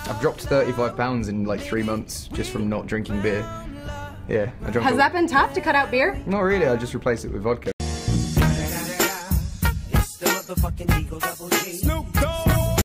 I've dropped 35 pounds in like 3 months just from not drinking beer. Yeah, I drank. Has that been tough to cut out beer? Not really, I just replaced it with vodka.